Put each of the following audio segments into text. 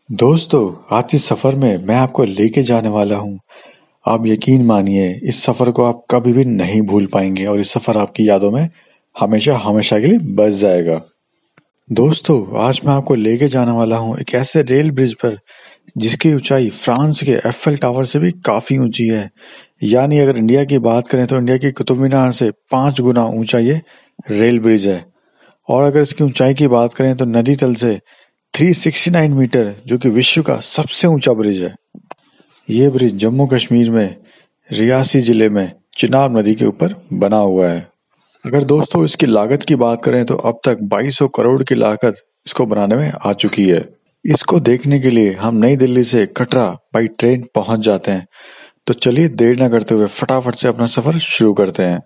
दोस्तों, आज इस सफर में मैं आपको लेके जाने वाला हूँ। आप यकीन मानिए, इस सफर को आप कभी भी नहीं भूल पाएंगे और इस सफर आपकी यादों में हमेशा हमेशा के लिए बस जाएगा। दोस्तों, आज मैं आपको लेके जाने वाला हूँ एक ऐसे रेल ब्रिज पर जिसकी ऊंचाई फ्रांस के एफेल टावर से भी काफी ऊंची है। यानी अगर इंडिया की बात करें तो इंडिया की कुतुब मीनार से 5 गुना ऊंचा ये रेल ब्रिज है। और अगर इसकी ऊंचाई की बात करें तो नदी तल से 369 मीटर, जो कि विश्व का सबसे ऊंचा ब्रिज है। ये ब्रिज जम्मू कश्मीर में रियासी जिले में चिनाब नदी के ऊपर बना हुआ है। अगर दोस्तों इसकी लागत की बात करें तो अब तक 2200 करोड़ की लागत इसको बनाने में आ चुकी है। इसको देखने के लिए हम नई दिल्ली से कटरा बाई ट्रेन पहुंच जाते हैं। तो चलिए देर न करते हुए फटाफट से अपना सफर शुरू करते हैं।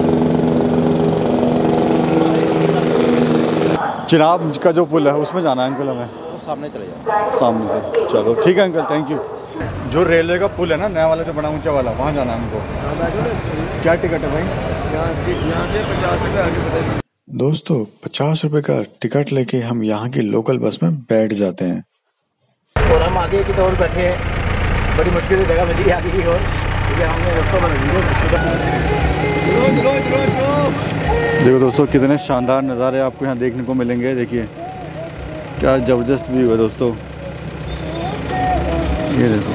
चिनाब का जो पुल है उसमें जाना है अंकल हमें। सामने चले जाओ, सामने से चलो, ठीक है अंकल, थैंक यू। जो रेलवे का पुल है ना, नया वाला जो बड़ा ऊंचा वाला, वहाँ जाना है हमको। क्या टिकट है भाई? यहाँ से 50 रुपये आगे बताइए। दोस्तों, 50 रुपए का टिकट लेके हम यहाँ की लोकल बस में बैठ जाते हैं और हम आगे की तरफ बैठे हैं। बड़ी मुश्किल से जगह मिली आगे की ओर, हमने देखो दोस्तों, कितने शानदार नज़ारे आपको यहाँ देखने को मिलेंगे। देखिए क्या ज़बरदस्त व्यू है दोस्तों, ये देखो,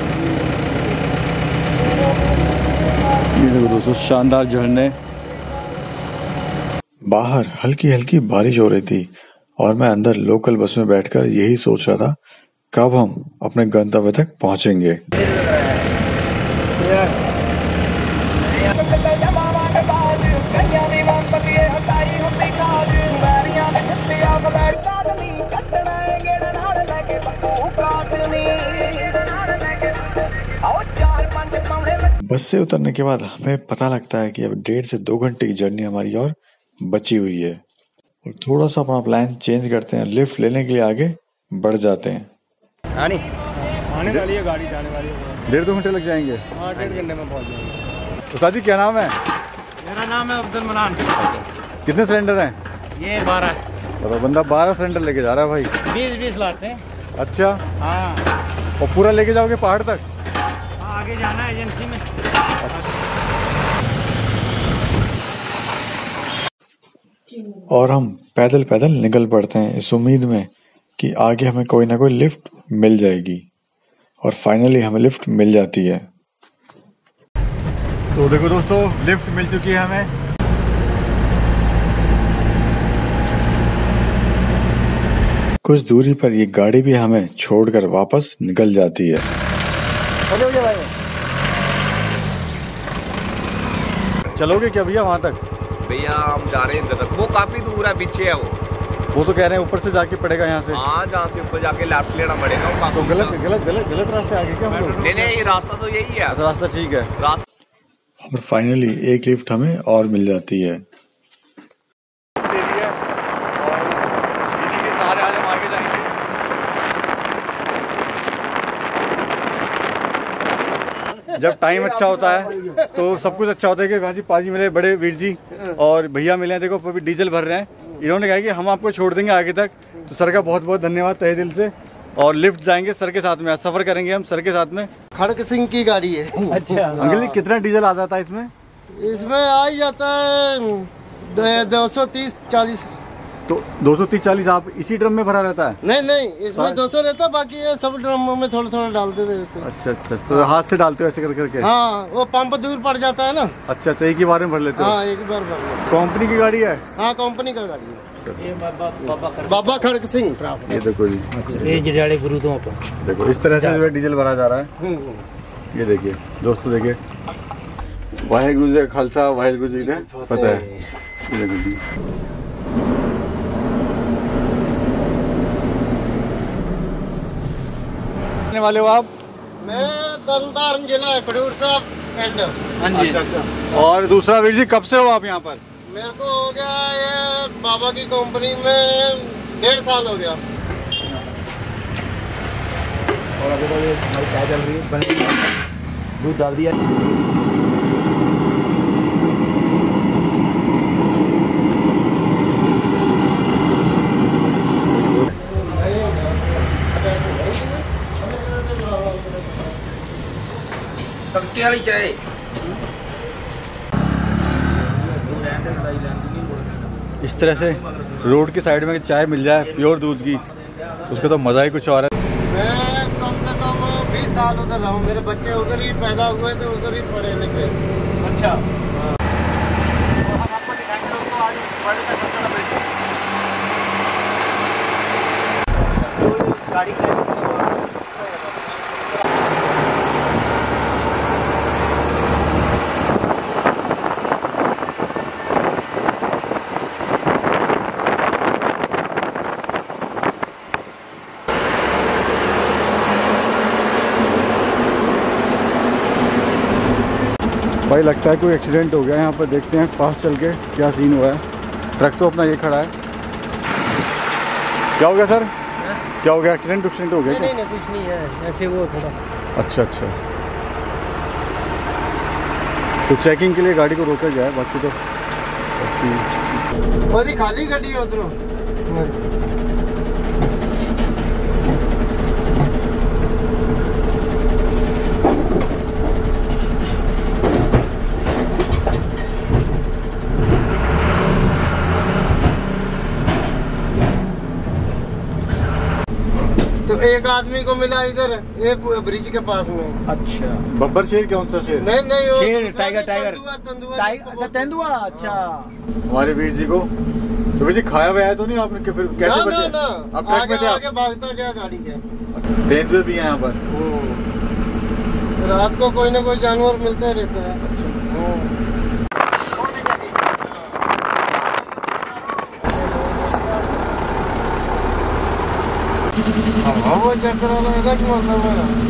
ये देखो दोस्तों, शानदार झरने। बाहर हल्की हल्की बारिश हो रही थी और मैं अंदर लोकल बस में बैठकर यही सोच रहा था कब हम अपने गंतव्य तक पहुंचेंगे। बस से उतरने के बाद हमें पता लगता है कि अब 1.5 से 2 घंटे की जर्नी हमारी और बची हुई है। और थोड़ा सा अपना प्लान चेंज करते हैं, लिफ्ट लेने के लिए आगे बढ़ जाते हैं। आने वाली है गाड़ी, जाने वाली है। 1.5-2 घंटे लग जाएंगे। हाँ, 1.5 घंटे में पहुँच जाएंगे। उस्ताद जी, क्या नाम है? मेरा नाम है अब्दुल मनान। कितने सिलेंडर हैं? ये 12 है। तो बंदा 12 सिलेंडर लेके जा रहा है भाई। 20-20 लाते हैं। अच्छा, हाँ, और पूरा लेके जाओगे पहाड़ तक? आगे जाना है एजेंसी में। और हम पैदल पैदल निकल पड़ते हैं इस उम्मीद में कि आगे हमें कोई ना कोई लिफ्ट मिल जाएगी। और फाइनली हमें लिफ्ट मिल जाती है। तो देखो दोस्तों, लिफ्ट मिल चुकी है हमें। कुछ दूरी पर ये गाड़ी भी हमें छोड़कर वापस निकल जाती है। चलोगे क्या भैया वहाँ तक? भैया हम जा रहे हैं इधर तक, वो काफी दूर है, पीछे है वो तो कह रहे हैं ऊपर से जाके पड़ेगा यहाँ से। हाँ, जहाँ से ऊपर जाके लेफ्ट लेना पड़ेगा। वो काफी तो गलत रास्ते आगे क्या हम लोग? नहीं, ये रास्ता तो यही है। रास्ता ठीक है। रास्ता। और फाइनली एक लिफ्ट हमें और मिल जाती है। जब टाइम अच्छा होता है तो सब कुछ अच्छा होता है कि हाँ जी, पाजी मिले, बड़े वीर जी और भैया मिले हैं। देखो अभी डीजल भर रहे हैं। इन्होंने कहा कि हम आपको छोड़ देंगे आगे तक। तो सर का बहुत बहुत धन्यवाद तहे दिल से। और लिफ्ट जाएंगे सर के साथ में, आज सफर करेंगे हम सर के साथ में। खड़क सिंह की गाड़ी है। अच्छा, अंकल जी, कितना डीजल आ जाता है इसमें? इसमें आ ही जाता है 230-40। तो 230-40 आप इसी ड्रम में भरा रहता है? नहीं, इसमें 200 रहता, बाकी ये सब ड्रमों में थोड़ा थोड़ा डालते रहते हैं। अच्छा, तो हाथ से डालते हो ऐसे करके? हाँ, वो पंप दूर पड़ जाता है ना। अच्छा, एक ही बार में भर लेते हो? हाँ, एक ही बार भर लेते। कंपनी की गाड़ी है? हाँ, कंपनी का गाड़ी है। ये बाबा खड़क सिंह। ये देखो जी, ये जड़ियाले गुरुद्वारों पर देखो इस तरह से जो है डीजल भरा जा रहा है। ये देखिए दोस्तों, देखिए, वाहेगुरु जी का खालसा, वाहेगुरु जी का फतेह। ये देखो जी, वाले हो आप? मैं तरनतारन जिला खडूर साहब। हाँ जी। अच्छा। और दूसरा वीर जी, कब से हो आप यहाँ पर? मेरे को हो गया ये बाबा की कंपनी में 1.5 साल हो गया। और अभी तो ये हमारी चाय चल रही है, बन रही है, दूध डाल दिया। तड़के वाली चाय इस तरह से रोड की साइड में चाय मिल जाए प्योर दूध की, उसका तो मज़ा ही कुछ और है। मैं कम से कम 20 साल उधर रहा हूँ, मेरे बच्चे उधर ही पैदा हुए थे, उधर ही पढ़े लिखे। अच्छा, तो हम आपको दिखाएंगे दोस्तों आज वर्ल्ड का सबसे बड़ा ब्रिज। गाड़ी का भाई लगता है कोई एक्सीडेंट हो गया यहाँ पर, देखते हैं पास चल के क्या सीन हुआ है। ट्रक तो अपना ये खड़ा है। क्या हो गया सर? क्या हो गया? एक्सीडेंट हो गया? नहीं कुछ नहीं है, ऐसे वो थोड़ा। अच्छा, तो चेकिंग के लिए गाड़ी को रोका गया है, बाकी तो खाली गड्डी है उधरों। तो एक आदमी को मिला इधर एक ब्रिज के पास में। अच्छा, बब्बर शेर? कौन सा शेर? नहीं वो शेर, टाइगर तेंदुआ। अच्छा तेंदुआ। अच्छा, हमारे वीर जी को तो वीर जी खाया हुआ है तो नहीं आपने? फिर कैसे बचे? अब ट्रक में थे, आगे भागता गया गाड़ी के। तेंदुए भी है यहाँ पर? रात को कोई ना कोई जानवर मिलते रहते हैं। वो चक्कर वाला है कि मतलब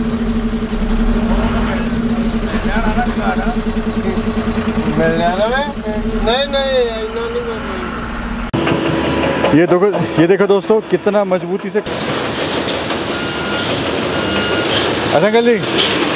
मिल जाना नहीं ये देखो दोस्तों कितना मजबूती से। अच्छा अंकल जी,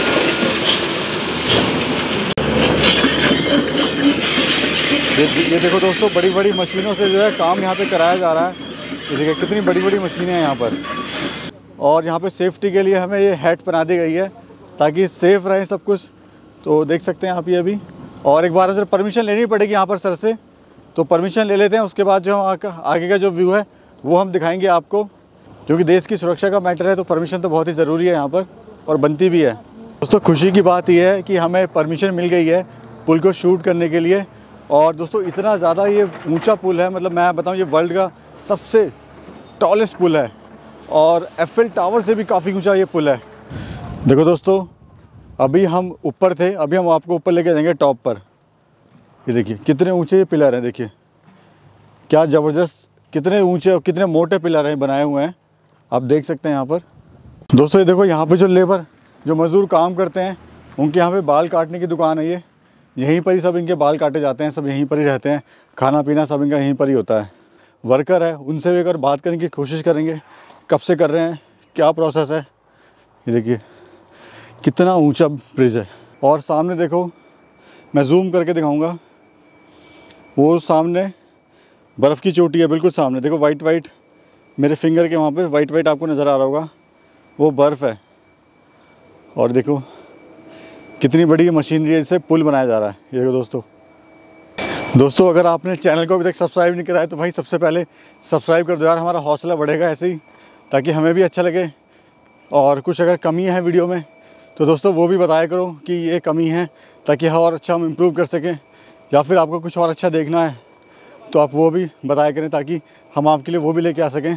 ये देखो दोस्तों बड़ी बड़ी मशीनों से जो है काम यहाँ पे कराया जा रहा है। ये देखिए कितनी बड़ी बड़ी मशीनें हैं यहाँ पर, और यहाँ पे सेफ्टी के लिए हमें ये हैट बना दी गई है ताकि सेफ़ रहे सब कुछ। तो देख सकते हैं आप ये अभी, और एक बार सर परमिशन लेनी पड़ेगी यहाँ पर सर से, तो परमिशन ले लेते हैं। उसके बाद जो आगे का जो व्यू है वो हम दिखाएंगे आपको, क्योंकि देश की सुरक्षा का मैटर है तो परमिशन तो बहुत ही ज़रूरी है यहाँ पर, और बनती भी है। दोस्तों खुशी की बात यह है कि हमें परमिशन मिल गई है पुल को शूट करने के लिए। और दोस्तों इतना ज़्यादा ये ऊंचा पुल है, मतलब मैं बताऊँ ये वर्ल्ड का सबसे टॉलेस्ट पुल है, और एफएल टावर से भी काफ़ी ऊंचा ये पुल है। देखो दोस्तों अभी हम ऊपर थे, अभी हम आपको ऊपर लेके जाएंगे टॉप पर। ये देखिए कितने ऊंचे ये पिलर हैं, देखिए क्या ज़बरदस्त, कितने ऊंचे और कितने मोटे पिलर हैं बनाए हुए हैं, आप देख सकते हैं यहाँ पर। दोस्तों ये देखो यहाँ पे जो लेबर जो मज़दूर काम करते हैं उनके यहाँ पे बाल काटने की दुकान है ये, यहीं पर ही सब इनके बाल काटे जाते हैं, सब यहीं पर ही रहते हैं, खाना पीना सब इनका यहीं पर ही होता है। वर्कर है, उनसे भी अगर बात करने की कोशिश करेंगे कब से कर रहे हैं, क्या प्रोसेस है। ये देखिए कितना ऊंचा ब्रिज है, और सामने देखो मैं जूम करके दिखाऊंगा, वो सामने बर्फ़ की चोटी है बिल्कुल सामने, देखो वाइट वाइट मेरे फिंगर के वहाँ पे वाइट वाइट आपको नज़र आ रहा होगा, वो बर्फ़ है। और देखो कितनी बड़ी मशीनरी है, इससे पुल बनाया जा रहा है। ये देखो दोस्तों अगर आपने चैनल को अभी तक सब्सक्राइब नहीं करा है तो भाई सबसे पहले सब्सक्राइब कर दो यार, हमारा हौसला बढ़ेगा ऐसे ही, ताकि हमें भी अच्छा लगे। और कुछ अगर कमी है वीडियो में तो दोस्तों वो भी बताया करो कि ये कमी है, ताकि और अच्छा हम इम्प्रूव कर सकें, या फिर आपको कुछ और अच्छा देखना है तो आप वो भी बताया करें ताकि हम आपके लिए वो भी लेके आ सकें।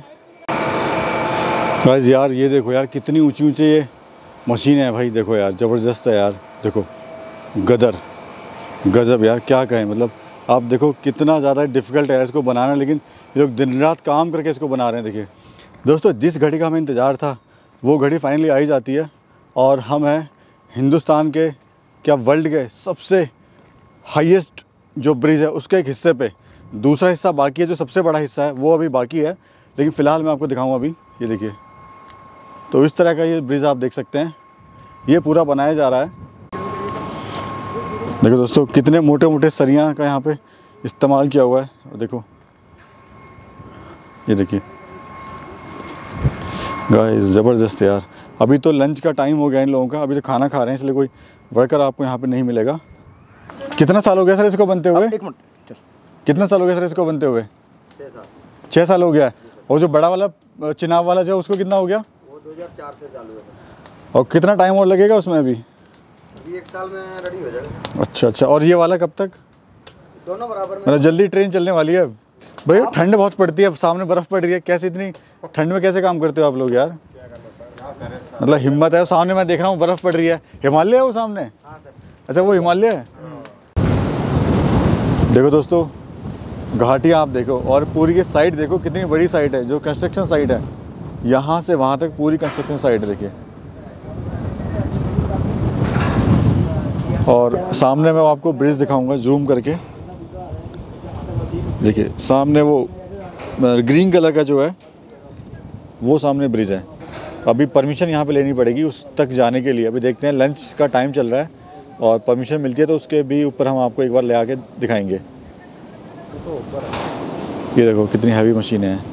बस यार ये देखो यार कितनी ऊंची ऊंची ये मशीन है भाई, देखो यार ज़बरदस्त है यार, देखो गज़ब यार, क्या कहें। मतलब आप देखो कितना ज़्यादा डिफ़िकल्ट है इसको बनाना, लेकिन ये लोग दिन रात काम करके इसको बना रहे हैं। देखिए दोस्तों जिस घड़ी का हमें इंतज़ार था वो घड़ी फाइनली आई जाती है, और हम हैं हिंदुस्तान के क्या वर्ल्ड के सबसे हाईएस्ट जो ब्रिज है उसके एक हिस्से पे। दूसरा हिस्सा बाकी है, जो सबसे बड़ा हिस्सा है वो अभी बाकी है, लेकिन फ़िलहाल मैं आपको दिखाऊंगा अभी। ये देखिए तो इस तरह का ये ब्रिज आप देख सकते हैं, ये पूरा बनाया जा रहा है। देखो दोस्तों कितने मोटे मोटे सरिया का यहाँ पे इस्तेमाल किया हुआ है, और देखो ये देखिए गाइस ज़बरदस्त यार। अभी तो लंच का टाइम हो गया इन लोगों का, अभी तो खाना खा रहे हैं, इसलिए कोई वर्कर आपको यहाँ पे नहीं मिलेगा। कितना साल हो गया सर इसको बनते हुए? एक मिनट, कितना साल हो गया सर इसको बनते हुए? 6 साल हो गया। और जो बड़ा वाला चिनाब वाला जो उसको कितना हो गया? वो 2004 से चालू है। और कितना टाइम और लगेगा उसमें? अभी 1 साल में रेडी हो जाएगा। अच्छा। और ये वाला कब तक? दोनों बराबर में। मतलब जल्दी ट्रेन चलने वाली है अब। भैया ठंड बहुत पड़ती है, अब सामने बर्फ़ पड़ रही है, कैसे इतनी ठंड में कैसे काम करते हो आप लोग यार? मतलब हिम्मत है। सामने मैं देख रहा हूँ बर्फ़ पड़ रही है, हिमालय है वो सामने? अच्छा वो हिमालय है। देखो दोस्तों घाटियाँ आप देखो, और पूरी ये साइड देखो कितनी बड़ी साइट है, जो कंस्ट्रक्शन साइट है। यहाँ से वहाँ तक पूरी कंस्ट्रक्शन साइट देखिए। और सामने मैं आपको ब्रिज दिखाऊंगा जूम करके। देखिए सामने वो ग्रीन कलर का जो है वो सामने ब्रिज है। अभी परमिशन यहाँ पे लेनी पड़ेगी उस तक जाने के लिए। अभी देखते हैं, लंच का टाइम चल रहा है और परमिशन मिलती है तो उसके भी ऊपर हम आपको एक बार ले आके दिखाएंगे। ये देखो कितनी हैवी मशीनें हैं।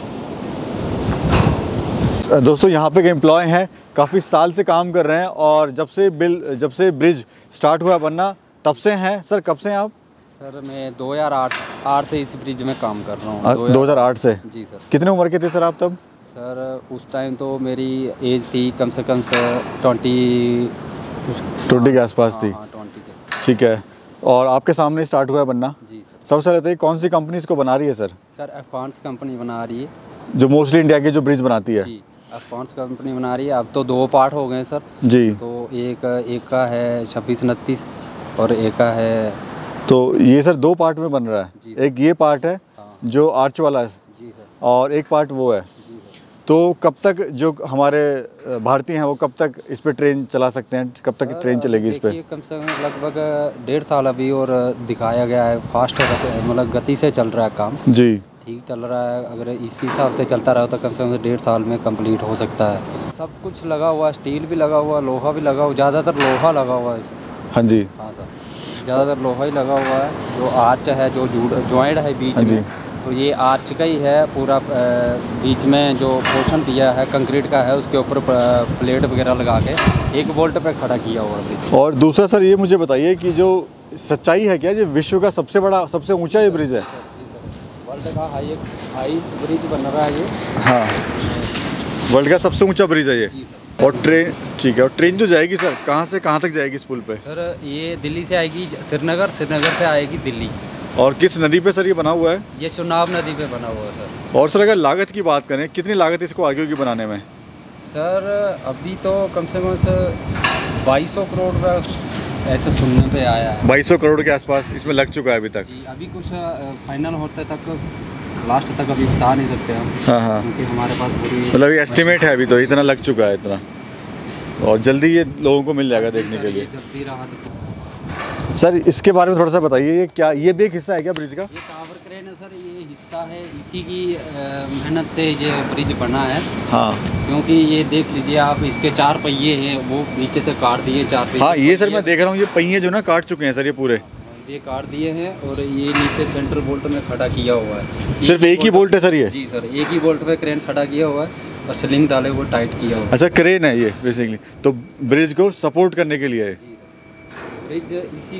दोस्तों यहाँ पे के एम्प्लॉय हैं, काफ़ी साल से काम कर रहे हैं, और जब से ब्रिज स्टार्ट हुआ बनना तब से हैं। सर कब से हैं आप? सर मैं 2008 से इस ब्रिज में काम कर रहा हूँ। 2008 से? जी सर। कितने उम्र के थे सर आप तब? सर उस टाइम तो मेरी एज थी कम से कम सर 20 के आसपास थी। 20 के। ठीक है। और आपके सामने स्टार्ट हुआ है बनना? जी सर। सबसे पहले तो कौन सी कंपनी इसको बना रही है सर? सर अफान्स कंपनी बना रही है, जो मोस्टली इंडिया की जो ब्रिज बनाती है। जी अफान्स कंपनी बना रही है। अब तो 2 पार्ट हो गए सर जी। तो एक का है 26-29 और एक का है। तो ये सर 2 पार्ट में बन रहा है। एक ये पार्ट है जो आर्च वाला है, जी सर, और एक पार्ट वो है। तो कब तक जो हमारे भारतीय हैं वो कब तक इस पे ट्रेन चला सकते हैं? कब तक ट्रेन चलेगी इस पे? कम से कम लगभग 1.5 साल अभी और दिखाया गया है। फास्ट मतलब गति से चल रहा है काम। जी ठीक चल रहा है। अगर इसी हिसाब से चलता रहा तो कम से कम 1.5 साल में कंप्लीट हो सकता है। सब कुछ लगा हुआ है, स्टील भी लगा हुआ, लोहा भी लगा हुआ, ज़्यादातर लोहा लगा हुआ है। हाँ जी। हाँ सर, ज़्यादातर लोहा ही लगा हुआ है। जो आर्च है, जो जॉइंट है बीच में, तो ये आर्च का ही है पूरा। बीच में जो पोर्शन दिया है कंक्रीट का है, उसके ऊपर प्लेट वगैरह लगा के 1 बोल्ट पे खड़ा किया हुआ है। और दूसरा सर ये मुझे बताइए कि जो सच्चाई है क्या, ये विश्व का सबसे बड़ा सबसे ऊंचा ये ब्रिज है? वर्ल्ड का हाईएस्ट ब्रिज बन रहा है ये। हाँ, वर्ल्ड का सबसे ऊंचा ब्रिज है ये। और ट्रेन, ठीक है, और ट्रेन जो जाएगी सर कहाँ से कहाँ तक जाएगी इस पुल पे? सर ये दिल्ली से आएगी श्रीनगर से आएगी दिल्ली। और किस नदी पे सर ये बना हुआ है? ये चुनाव नदी पे बना हुआ है सर। और सर अगर लागत की बात करें, कितनी लागत इसको आगे होगी बनाने में? सर अभी तो कम से कम सर 2200 करोड़ का ऐसे सुनने पे आया है। 2200 करोड़ के आसपास इसमें लग चुका है अभी तक। जी, अभी कुछ फाइनल होते तक, लास्ट तक अभी बता नहीं सकते हम। हाँ, क्योंकि हमारे पास पूरी मतलब ये एस्टिमेट है अभी, तो इतना लग चुका है इतना, और जल्दी ये लोगों को मिल जाएगा देखने के लिए। जल्दी रहा तो सर इसके बारे में थोड़ा सा बताइए, ये क्या, ये भी एक हिस्सा है क्या ब्रिज का? ये टावर क्रेन है सर, ये हिस्सा है, इसी की मेहनत से ये ब्रिज बना है। हाँ, क्योंकि ये देख लीजिए आप, इसके 4 पहिए हैं, वो नीचे से काट दिए 4 पहिए। हाँ ये सर मैं देख रहा हूँ, ये पहिए जो ना काट चुके हैं सर ये पूरे। ये काट दिए हैं और ये नीचे सेंटर बोल्ट में खड़ा किया हुआ है। सिर्फ एक ही बोल्ट है सर ये? जी सर, एक ही बोल्ट पे क्रेन खड़ा किया हुआ है और स्लिंग डाले हुए टाइट किया हुआ है। अच्छा, क्रेन है ये बेसिकली, तो ब्रिज को सपोर्ट करने के लिए है। ब्रिज इसी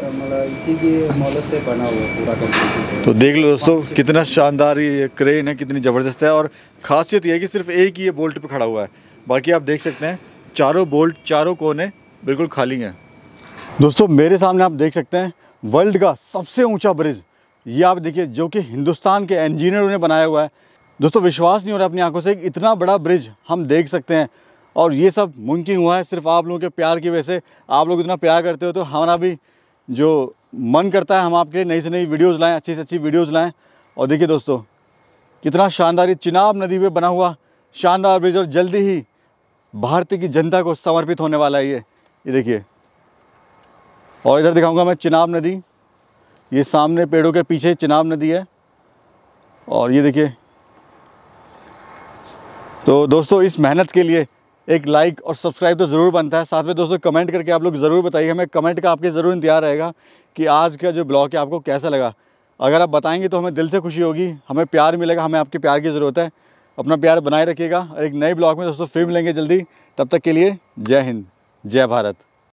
की मदद से बना हुआ पूरा कंप्लीट। तो देख लो दोस्तों कितना शानदार ये क्रेन है, कितनी ज़बरदस्त है। और ख़ासियत ये है कि सिर्फ एक ही ये बोल्ट पे खड़ा हुआ है, बाकी आप देख सकते हैं चारों बोल्ट, चारों कोने बिल्कुल खाली हैं। दोस्तों मेरे सामने आप देख सकते हैं वर्ल्ड का सबसे ऊंचा ब्रिज, ये आप देखिए, जो कि हिंदुस्तान के इंजीनियरों ने बनाया हुआ है। दोस्तों विश्वास नहीं हो रहा अपनी आंखों से, इतना बड़ा ब्रिज हम देख सकते हैं। और ये सब मुमकिन हुआ है सिर्फ आप लोगों के प्यार की वजह से। आप लोग इतना प्यार करते हो तो हमारा भी जो मन करता है हम आपके लिए नई से नई वीडियोज़ लाएँ, अच्छी से अच्छी वीडियोज़ लाएँ। और देखिए दोस्तों कितना शानदार, ये चिनाब नदी पे बना हुआ शानदार ब्रिज, और जल्दी ही भारतीय की जनता को समर्पित होने वाला है ये देखिए। और इधर दिखाऊंगा मैं चिनाब नदी, ये सामने पेड़ों के पीछे चिनाब नदी है, और ये देखिए। तो दोस्तों इस मेहनत के लिए एक लाइक और सब्सक्राइब तो ज़रूर बनता है। साथ में दोस्तों कमेंट करके आप लोग ज़रूर बताइए, हमें कमेंट का आपके ज़रूर इंतजार रहेगा कि आज का जो ब्लॉग है आपको कैसा लगा। अगर आप बताएंगे तो हमें दिल से खुशी होगी, हमें प्यार मिलेगा, हमें आपके प्यार की ज़रूरत है। अपना प्यार बनाए रखिएगा और एक नए ब्लॉग में दोस्तों फिर मिलेंगे जल्दी। तब तक के लिए जय हिंद, जय भारत।